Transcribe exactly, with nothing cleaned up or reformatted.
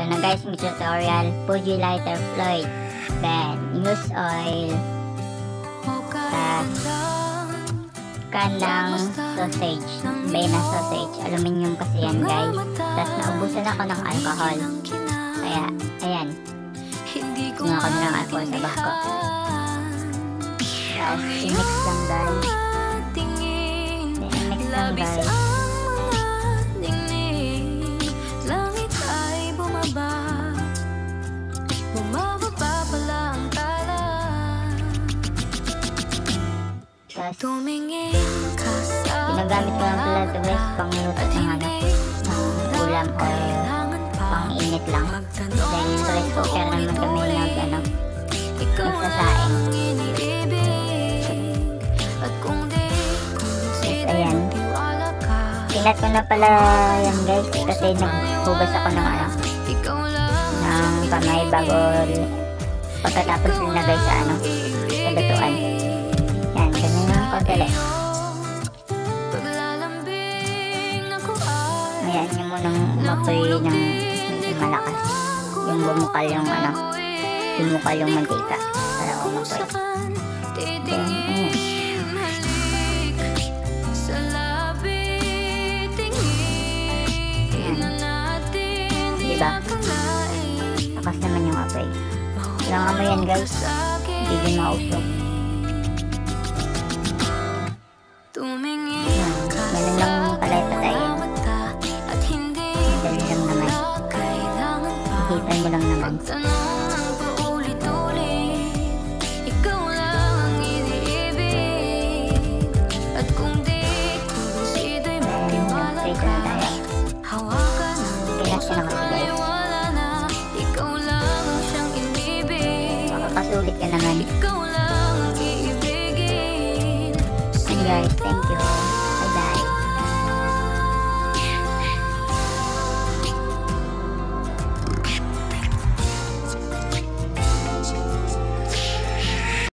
na guys yung tutorial. Fuji lighter fluid. Then, use oil. Tapos, can ng sausage. Bena sausage. Aluminum kasi yan guys. Tapos, naubusan ako ng alcohol. Kaya, ayan. Tingnan ako ng alcohol sa bag ko. Tapos, i-mix lang guys. Then, i-mix lang guys. Ginagamit ko lang pala ito guys pang niluto ng ano ng ulam o pang init lang dahil sa rice cooker naman kami nag ano nagsasaing. Yes, ayan, pinat ko na pala yan guys kasi naghugas ako ng ano ng kamay bago pagkatapos linagay sa ano sa lutuan. Yan, ganun lang konti. Ayan, yung munang umapoy ng medyo malakas. Yung bumukal yung ano, bumukal yung mantika para umapoy. Then, ayan. Ayan. Diba? Lakas naman yung apoy. Walang amoy yan guys. Hindi din mausok. Ganun lang pala ito tayo. Madali lang naman. Hihitan mo lang naman. Then, mag-prito na tayo. Pinas ka na kasi guys. Makakasulit ka naman. And guys, thank you.